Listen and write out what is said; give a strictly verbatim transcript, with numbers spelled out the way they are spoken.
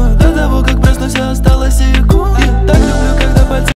До того, как проснусь, осталось секунд. Я так люблю, когда пальцы